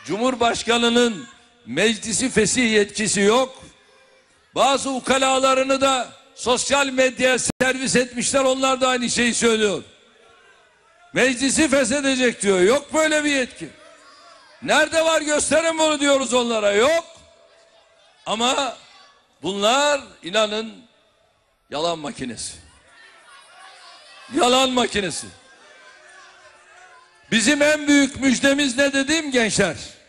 Cumhurbaşkanının meclisi fesih yetkisi yok. Bazı ukalalarını da sosyal medyaya servis etmişler. Onlar da aynı şeyi söylüyor. Meclisi feshedecek diyor. Yok böyle bir yetki. Nerede var gösterin bunu diyoruz onlara. Yok. Ama bunlar inanın yalan makinesi. Yalan makinesi. Bizim en büyük müjdemiz ne dedim gençler?